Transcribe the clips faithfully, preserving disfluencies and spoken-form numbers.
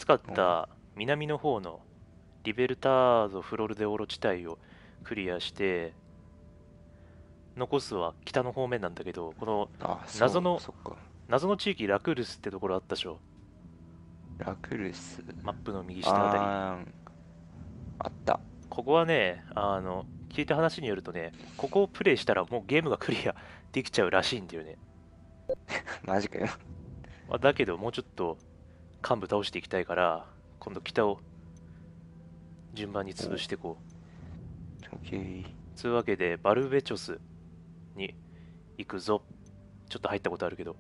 使った南の方のリベルタード・フロルデオロ地帯をクリアして、残すは北の方面なんだけど、このあ、そう、 謎のそっか。 謎の地域ラクルスってところあったでしょ。 ラクルス。 マップの右下あたり。 あー、あった。 ここはね、あの聞いた話によるとね、ここをプレイしたらもうゲームがクリアできちゃうらしいんだよね。 マジかよ。 まあ、だけどもうちょっと幹部倒していきたいから、今度北を順番に潰していこう。 オッケー。 つうわけでバルベチョスに行くぞ。ちょっと入ったことあるけど、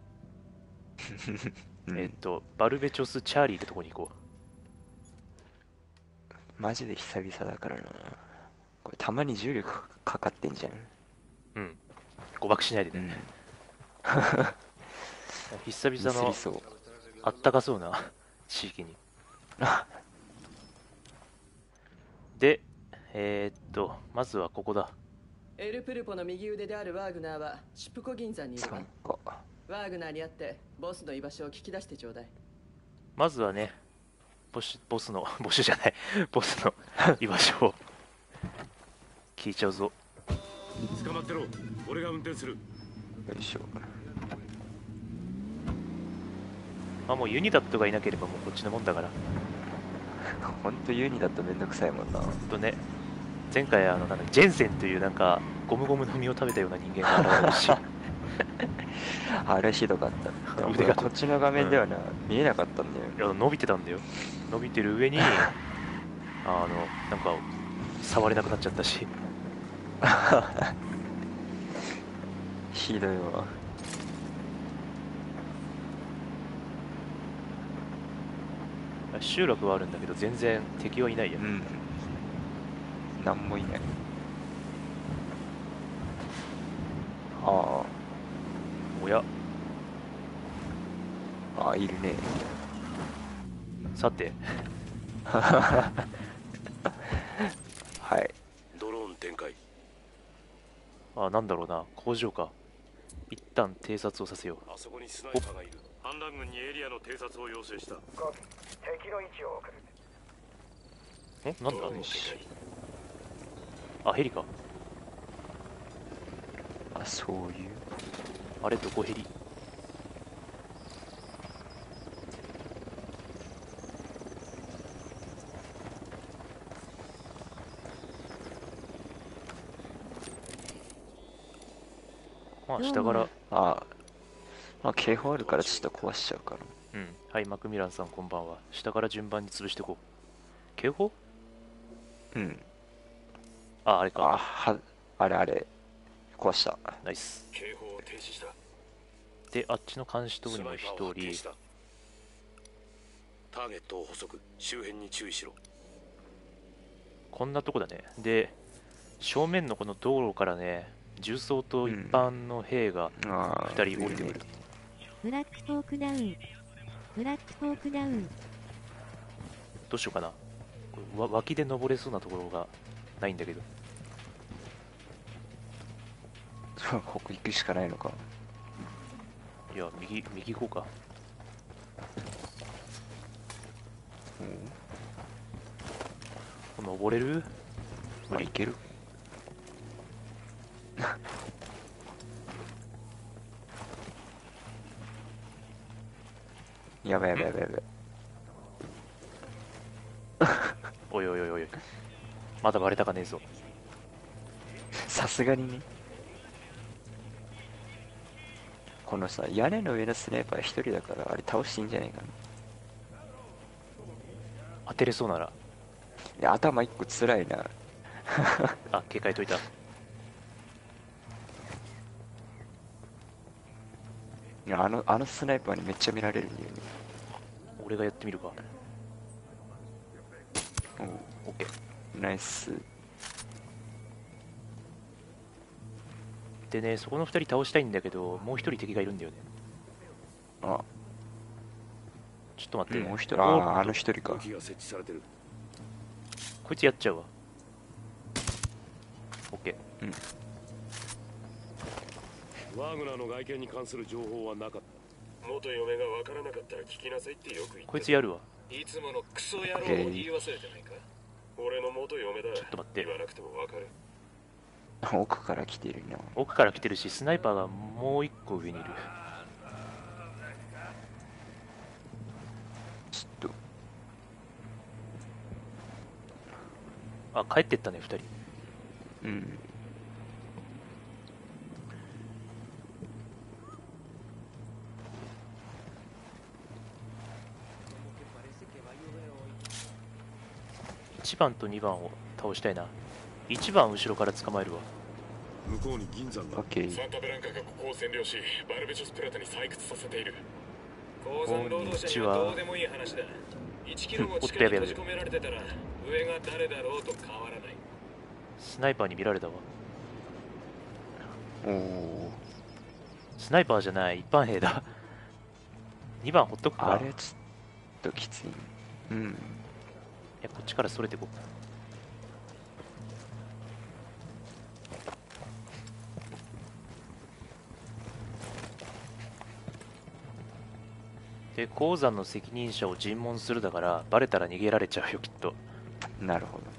うん、 えっとバルベチョスチャーリーってとこに行こマジで久々だからな。これたまに重力かかかってんじゃん。 う。うん、誤爆しないでね。 うん。 久ミ 々のスりそう。 あったかそうな地域に。で、えーっとまずはここだ。 エルプルポの右腕であるワーグナーはシップコ銀山にいるわ。 参加。 ワーグナーに会ってボスの居場所を聞き出してちょうだい。 まずはね、ボスボスのボスじゃないボスの居場所を聞いちゃうぞ。 捕まってろ。俺が運転する。 よいしょ。 まあもうユニダットがいなければもうこっちのもんだから。 ほんとユニだとめんどくさいもんな。 ほんとね、前回あのなんかジェンセンというなんかゴムゴムの実を食べたような人間が現れるしあれひどかった。でも腕がこっちの画面ではな、見えなかったんだよ。 いや伸びてたんだよ。伸びてる上にあのなんか触れなくなっちゃったし。 ひどいわ。 集落はあるんだけど全然敵はいないや。 うん。なんもいない。あおや、 あ、あ、いるね。 さてはい。 ドローン展開。 あ、なんだろうな、工場か。一旦偵察をさせよう。 あそこにスナイパーがいる。反乱軍にエリアの偵察を要請した。 敵の位置を送る。 んなんだドローンの展あ、ヘリか。 あ、そういう。 あれ、どこヘリ。まあ下からあ、まあ警報あるからちょっと壊しちゃうから。 うん。はい、マクミランさんこんばんは。下から順番に潰していこう。警報。 うん。 あ、あれか。 あ、は、あれあれ。壊した。 ナイス。 警報を停止した。 で、あっちの監視塔にも一スナイパーを発見し人。 た。ターゲットを捕捉。周辺に注意しろ。 こんなとこだね。で、正面のこの道路からね、重装と一般の兵があふたり降りてくる。 ブラックホークダウン。ブラックホークダウン。 どうしようかな。わ脇で登れそうなところがないんだけど。 ここ行くしかないのか。 いや、右、右行こうか。登れる？無理。 あ、いける。やばいやばいやばいやばい。 おいおいおいおい。まだバレたかねえぞ。 さすがにね。このさ、屋根の上のスナイパー一人だから、あれ倒していいんじゃないかな。 当てれそうなら。 いや、頭一個つらいな。 あ、警戒解いた。 いや、あの、あのスナイパーにめっちゃ見られるんだよね。 俺がやってみるか。 おう、 オッケー。 ナイス。 でね、そこのふたり倒したいんだけど、もうひとり敵がいるんだよね。 あ、 ちょっと待って。 もう一人、ああ、あの一人か武。器が設置されてる。 こいつやっちゃうわ。オッケー。 ワーグナーの外見に関する情報はなかった。元嫁がわからなかったら聞きなさいってよく言ってた。 こいつやるわ。 いつものクソ野郎を言い忘れてないか。俺の元嫁だ。 ちょっと待って、 言わなくてもわかる。 奥から来てるな。 奥から来てるし、スナイパーがもう一個上にいる。 ちょっと。 あ、帰ってったね、二人。 うん。 いちばんとにばんを倒したいな。いちばん後ろから捕まえるわ。 向こうに銀山が。 オッケー。 サンタブランカがここを占領し、バルベチョスプラタに採掘させている。鉱山労働者にはどうでもいい話だ。いちキロも地下に閉じ込められてたら、上が誰だろうと変わらない。 スナイパーに見られたわ。 おお。 スナイパーじゃない、一般兵だ。にばんほっとくか。 あれちょっときつい。うん。 いや、こっちからそれてこう。で、鉱山の責任者を尋問するだから、バレたら逃げられちゃうよ、きっと。 なるほど。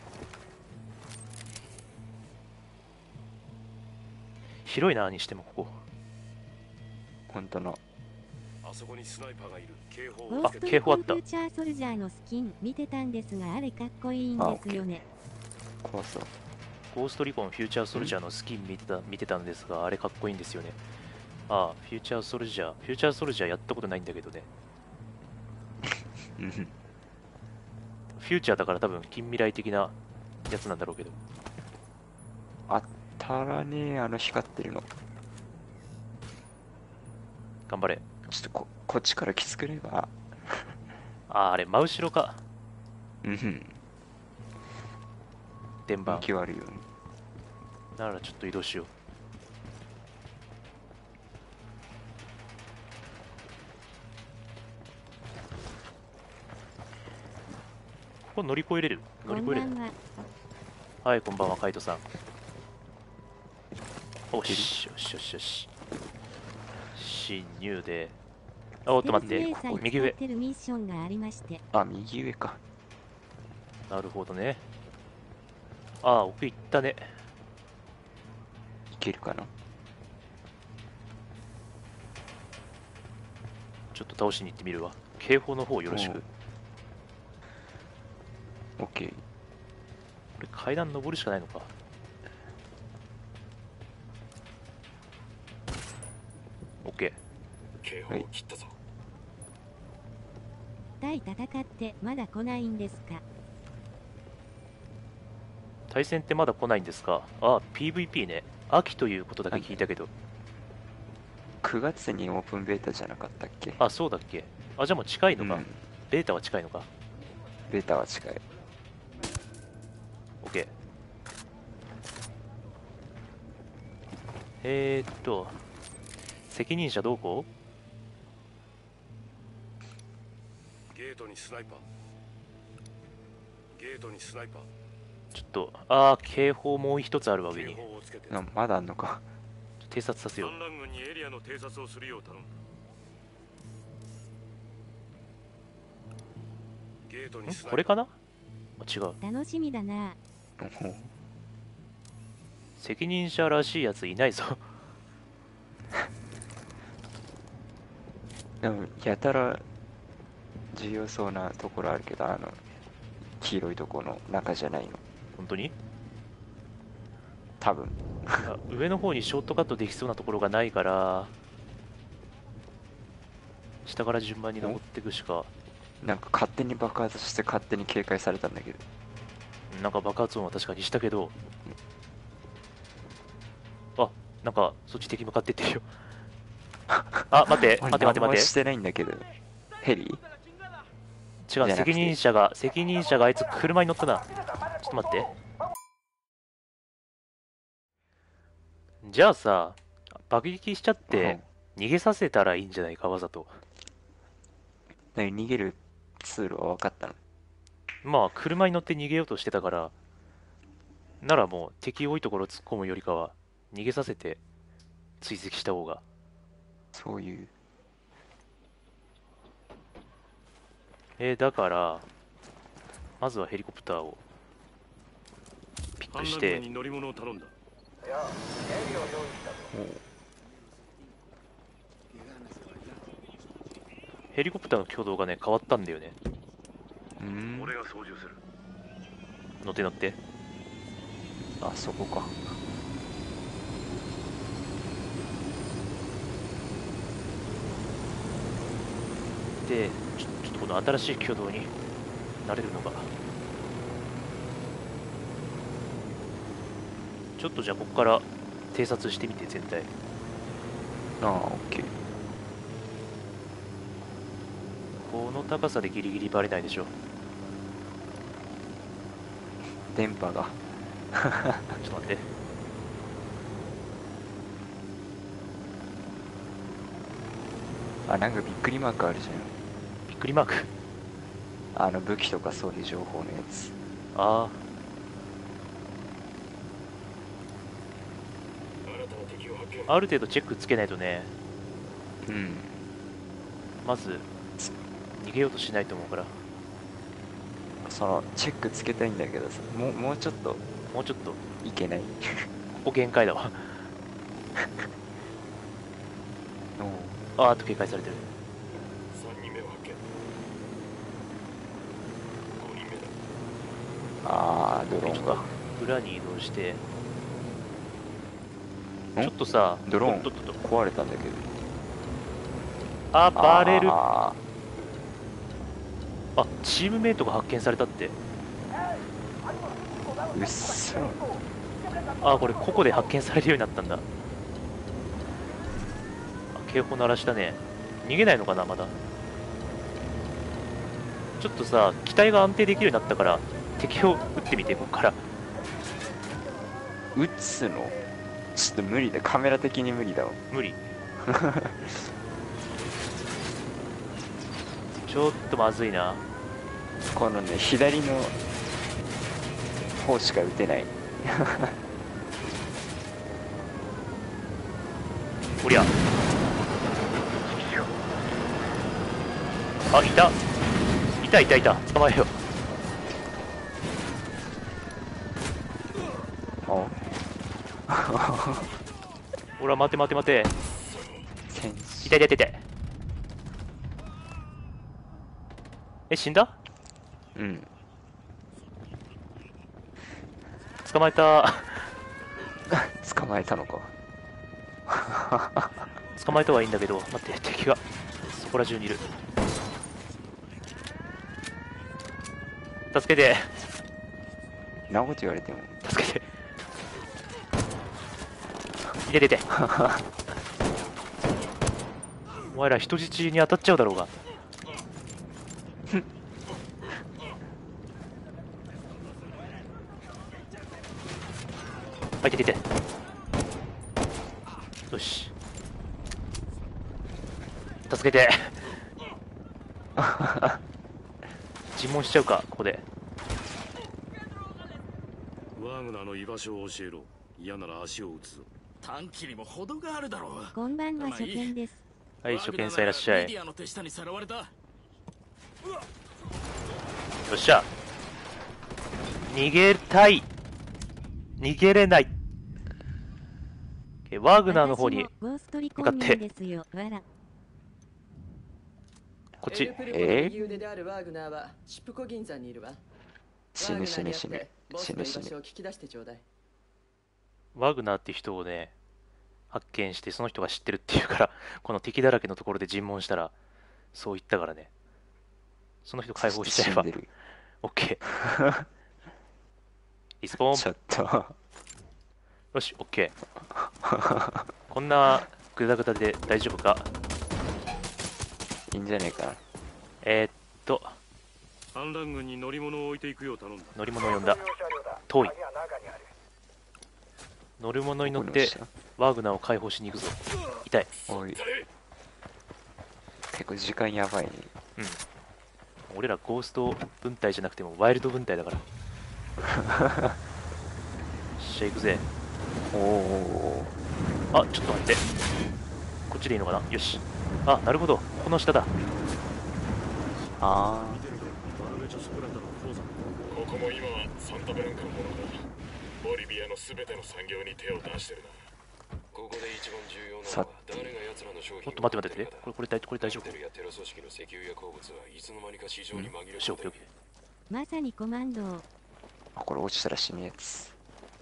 広いな、にしてもここ。 本当の。 あそこにスナイパーがいる。警報ゴをつけて。 ーストリコンフューチャーソルジャーのスキン見てたんですが、あれかっこいいんですよね。 怖そう。 ゴーストリコンフューチャーソルジャーのスキン見てた見てたんですが、あれかっこいいんですよね。ああ、フューチャーソルジャー。フューチャーソルジャーやったことないんだけどね。 うん。 フューチャーだから多分近未来的なやつなんだろうけど。 あったらね、あの光ってるの。 頑張れ。 ちょっとこ、こっちからきつくれば。 ああ、あれ、真後ろか。 うんふん。 電盤。 気悪いよね。 ならちょっと移動しよう。ここ乗り越えれる乗り越えれるこんばんは。 はい、こんばんは、カイトさん。おし、よしよしよし。侵入で。あ、おっと待って、右上。 てるミッションがありまして。 あ、右上か。 なるほどね。ああ、奥行ったね。 いけるかな。 ちょっと倒しに行ってみるわ。警報の方よろしく。 オッケー。 これ階段登るしかないのか。オッケー。 警報を切ったぞ。 対戦ってまだ来ないんですか？ 対戦ってまだ来ないんですか？ああ、ピーブイピー ね。秋ということだけ聞いたけど。 くがつにオープンベータじゃなかったっけ？ あ、そうだっけ。あ、じゃあもう近いのか。 うん、 ベータは近いのか。 ベータは近い。 オッケー。えーっと、責任者どこ？ ゲートにスナイパー。ゲートにスナイパー。 ちょっと、ああ、警報もう一つあるわ、上警に。 報をつけて。 あ、まだあんのか。 偵察させよう。 反乱軍にエリアの偵察をするよう頼んだ。ゲートにスナイパー。 これかな？あ、違う。 楽しみだな。 責任者らしいやついないぞ。 でもやたら重要そうなところあるけど、あの黄色いところの中じゃないの。 本当に？ 多分。 あ、上の方にショートカットできそうなところがないから、下から順番に登っていくしか。 なんか勝手に爆発して勝手に警戒されたんだけど。 なんか爆発音は確かにしたけど、あ、なんかそっち敵向かってってるよ。あ、待って待って待って待って。 してないんだけど。ヘリ？ 違う、責任者が責任者があいつ車に乗ったな。ちょっと待って。じゃあさ、爆撃しちゃって逃げさせたらいいんじゃないか、わざと。 逃げる通路は分かったの？ まあ車に乗って逃げようとしてたから、ならもう敵多いところ突っ込むよりかは逃げさせて追跡した方が。 そういう。 えー、だからまずはヘリコプターをピックしてに乗り物を頼んだ。 いやヘリを用意したぞ。 ヘリコプターの挙動がね変わったんだよね。 うん。 俺が操縦する。 乗って乗って。 あそこか。 でちょ、ちょっとこの新しい挙動に慣れるのがちょっとじゃあここから偵察してみて全体。 ああ、オッケー。 この高さでギリギリバレないでしょ。 電波がちょっと待って。 あ、なんかびっくりマークあるじびっくりマーク。 ゃん。あの武器とかそういう情報のやつ。 あ新たな敵を発見。 あ、ある程度チェックつけないとね、 うん。 まず逃げようとしないと思うから。 そのチェックつけたいんだけどさ、もうもうちょっともうちょっといけない。 ここ限界だわ。あーあと警戒されてる。 さんにんめを発見。ごにんめだ。 ああ、ドローンが。 裏に移動してんちょっとさドローンとっとっとっと壊れたんだけど。 あバレる。 ああチームメイトが発見されたって。 ーうっそ。 あこれ個々で発見されるようになったんだ。あ警報鳴らしたね。逃げないのかなまだ。ちょっとさ機体が安定できるようになったから敵を撃ってみてここから。 撃つのちょっと無理だ。カメラ的に無理だわ。 無理。ちょっとまずいな。 このね左の方しか撃てない。 おりゃあいたいたいたいた捕まえよあほら待て待て待て。 戦士。 痛い痛い痛い痛い。え死んだ。 うん。 捕まえた。 捕まえたのか。 捕まえたはいいんだけど待って敵がそこら中にいる。助けてなこと言われても。 助けて。いててて。お前ら人質に当たっちゃうだろうが。あいててて。よし助けて。尋問しちゃうかここで。 ワーグナーの居場所を教えろ。嫌なら足を打つぞ。短期にも程があるだろう。 こんばんは初見です。 はい初見さんいらっしゃい。よメディアの手下にさらわれた。 っしゃ逃げたい逃げれない。ワーグナーの方にゴーストリコン民ですよ。わら。 こっち。 エルプルコの右腕であるワーグナーはシップコ銀山にいるわ。 死ぬ死ぬ死ぬ死ぬ死ぬ。 ボスの居場所を聞き出してちょうだい。 ワーグナーって人をね発見してその人が知ってるっていうからこの敵だらけのところで尋問したらそう言ったからね。その人解放しちゃえば OK。 リスポーン。 ちょっとよし OK。 こんなグダグダで大丈夫か。 いいんじゃねえかな。 えー、っと反乱軍に乗り物を置いていくよう頼んだ。 乗り物を呼んだ。遠い。乗り物に乗ってワーグナーを解放しに行くぞ。痛い。 おい結構時間やばいね。 うん俺らゴースト分隊じゃなくてもワイルド分隊だから。よっしゃ行くぜ。 おお。 あちょっと待って、こっちでいいのかな。よし。あなるほどこの下だ。 あも今はサンタブランカのものだ。ボリビアのすべての産業に手を出してるな。ここで一番重要なのは誰が奴らの商品ちょっと待って待ってて、これこれ大これ大丈夫？ テルやテロ組織の石油や鉱物はいつの間にか市場に紛れ込んでる。 しよう、オッケーオッケー。 まさにコマンドを。 あ、これ落ちたら死ぬやつ。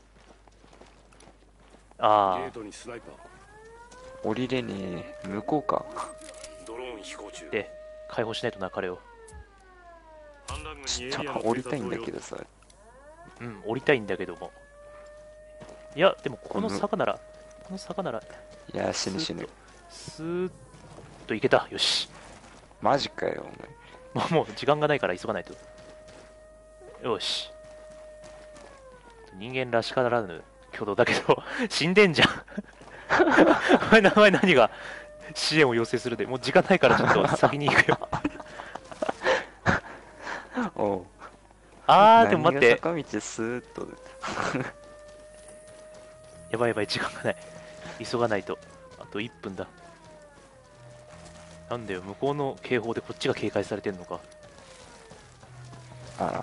あゲートにスナイパー。 降りれねえ。向こうか。 ドローン飛行中。 あ、で解放しないとな、彼を。 反乱軍ちにエリアのょっと降りたいんだけどさ。 うん降りたいんだけども、いやでもこの坂ならこの坂ならいや、死ぬ死ぬ。 スーッといけた。よし、 マジかよ、お前。 もうもう時間がないから急がないと。よし、人間らしからぬ挙動だけど死んでんじゃんお前名前何が支援を要請するで、もう時間ないからちょっと先に行くよおう。 あーでも待って、 何が坂道スーッと。 やばいやばい、時間がない、急がないと。あといっぷんだ。なんだよ、向こうの警報でこっちが警戒されてんのか。 あら。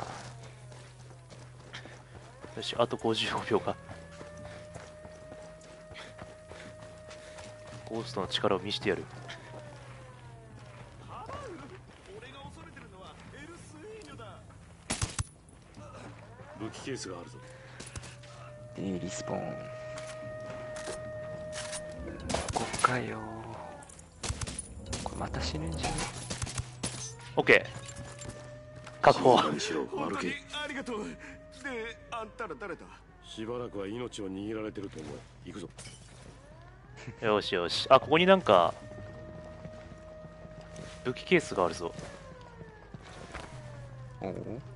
よし、あとごじゅうごびょうか。ゴーストの力を見せてやる。 武器ケースがあるぞ。 えー、リスポーン。ここかよ。これまた死ぬんじゃん。 オッケー、確保。 静かにしろ、マルケ。 ありがとう。で、あんたら誰だ？ しばらくは命を握られてると思う。行くぞ。 よしよし、あ、ここになんか武器ケースがあるぞ。 おう。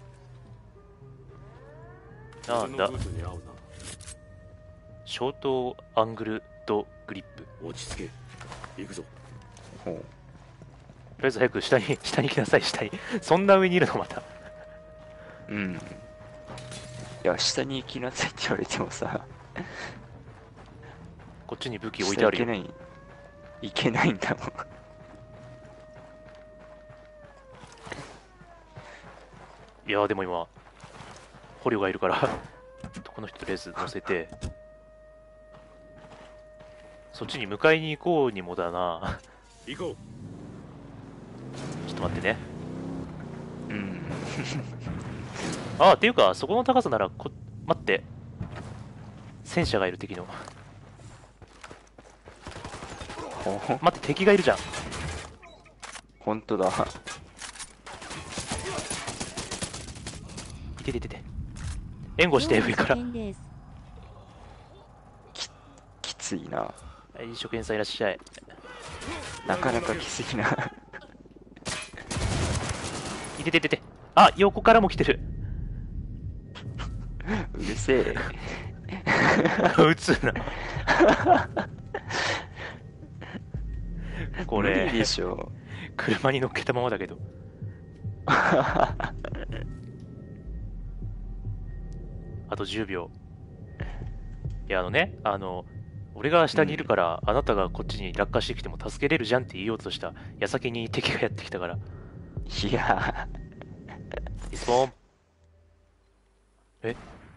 なんだ、 俺のブーツに合うな。 ショートアングルドグリップ。 落ち着け。行くぞ。 ほう。 とりあえず早く下に下に行きなさい。下にそんな上にいるのまた。 うん。いや、下に行きなさいって言われてもさ。 こっちに武器置いてあるよ。 下行けない。行けないんだもん。 いやーでも今捕虜がいるからこの人とりあえず乗せて、そっちに迎えに行こうにもだな行こちょっと待ってね。 うん。 ああ、っていうかそこの高さならこ待って、戦車がいる。敵のほほ待って、敵がいるじゃん。 ほんとだ。 いてててて、援護して上から。 です。 きついな。 はい、初見さんいらっしゃい。 なかなかきついな。 いてててて、あ、横からも来てるうるせえ。 撃つなこ無理れでしょ。 車に乗っけたままだけどあとじゅうびょう。いや、あのね、あの俺が下にいるから、うん、あなたがこっちに落下してきても助けれるじゃんって言おうとした矢先に敵がやってきたから。 いやリスポーン。え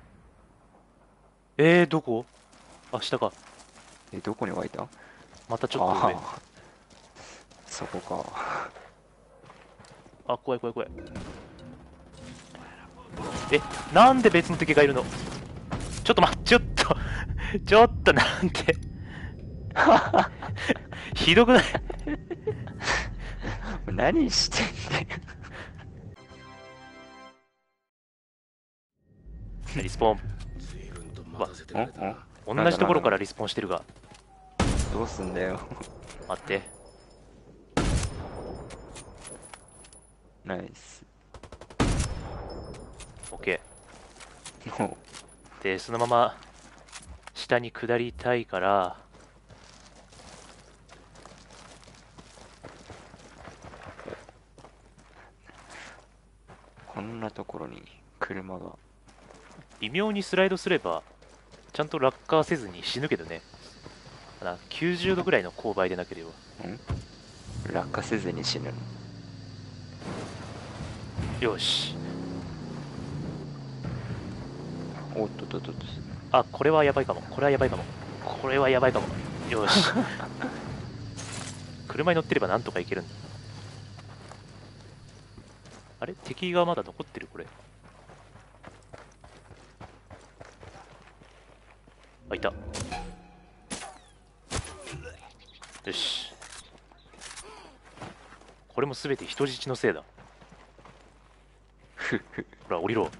えー、どこ？あ、下か。 え、どこに湧いた？ またちょっと上。 そこか。 あ、怖い怖い怖い。え、なんで別の敵がいるの？ちょっと待って、ちょっとちょっとなんてひどくない？ 何してんだよリスポーン。 随分と待たせてくれたな。 同じところからリスポーンしてるが。 どうすんだよ。 待って。 ナイス。 オッケおう。 ー。で、そのまま下に下りたいから、 こんなところに車が。 微妙にスライドすればちゃんと落下せずに死ぬけどね。きゅうじゅうどぐらいの勾配でなければ。 ん？落下せずに死ぬの。 よし。 おっとっとっとっと。 あ、これはやばいかも。これはやばいかも。これはやばいかも。よし。車に乗ってればなんとかいけるんだ。あれ敵がまだ残ってるこれ。あ、いた。よし。これもすべて人質のせいだ。ほら、降りろ。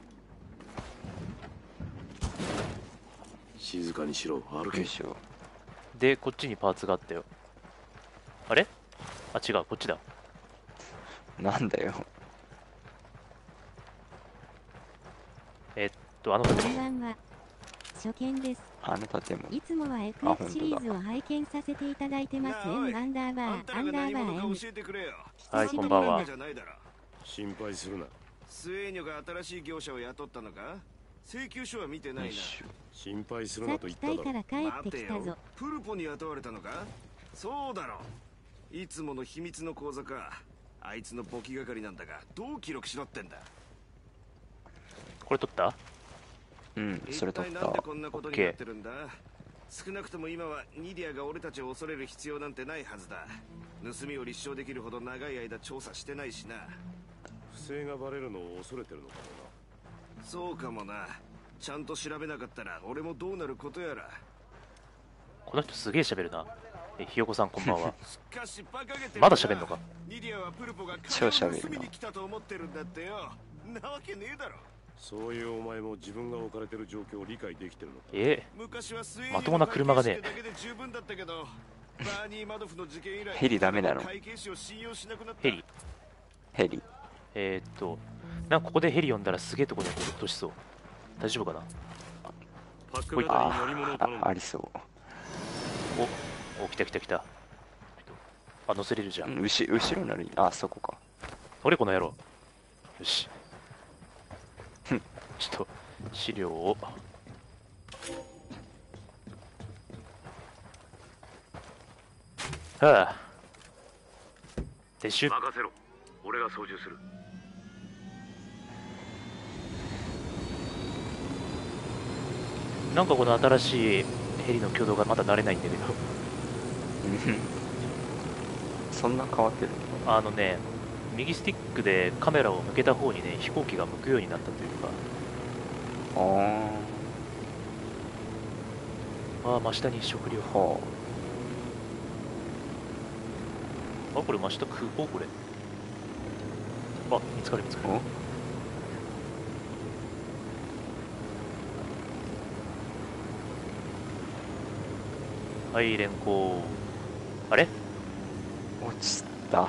静かにしろ、歩け。 よいしょ。 で、こっちにパーツがあったよ。あれあ、違う、こっちだ。 なんだよ。 えっと、あの建こん物。 ばんは。初見です。 あの建物。 いつもは エフエフ シリーズを拝見させていただいてます。M アンダーバー、アンダーバー M。 はい、こんばんは。 心配するな。 スエーニョが新しい業者を雇ったのか？請求書は見てないな。 心配するさっきタイなと言っただろ。 から帰ってきたぞ。 プルポに雇われたのか？そうだろ。いつもの秘密の口座か。あいつの簿記係なんだが、どう記録しろってんだ。 これ取った？ うん、それ取っ一体なんでた。 こんなことになってるんだ？少なくとも今はニディアが俺たちを恐れる必要なんてないはずだ。盗みを立証できるほど長い間調査してないしな。 不正がバレるのを恐れてるのかそうかもな。ちゃんと調べなかったら俺もどうなることやら。 この人すげえ喋るな。え、ひよこさんこんばんは。 しかし馬鹿げてるな。 まだ喋んのか？ ニディアはプルポが超喋るな盗みに来たと思ってるんだってよ。なわけねえだろ。 な。そういうお前も自分が置かれてる状況を理解できてるのか。 え昔はスウェーデンまともな車がねだけで十分だったけど、バーニー・マドフの事件以来ヘリダメなの？ 会計士を信用しなくなった。 ヘリ。 ヘリ。 えー、っと、なんかここでヘリ呼んだらすげえとこに落としそう。大丈夫かな？ パックほい型に乗り物をあ頼んだ。 あ、ありそう。 お、お、来た来た来た。あ、乗せれるじゃ。 うんん、後後ろになる。あ、そこか。 乗れこの野郎。よし。ふんちょっと、資料を。はあ。撤収。 任せろ。俺が操縦する。 なんかこの新しいヘリの挙動がまだ慣れないんだけど。 うんそんな変わってるあのね、右スティックでカメラを向けた方にね、飛行機が向くようになったというか。 の？あああ、真下に食料。 あ、はあ、これ真下空港これ。あ、見つかる見つかあ。 る。 おはい、連行。あれ落ちた。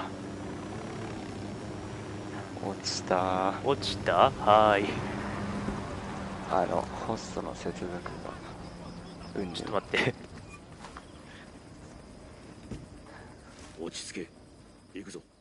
落ちた。 落ちたはーい。 あの、ホストの接続が。うん、 ちょっと待って。 落ち着け。行くぞ。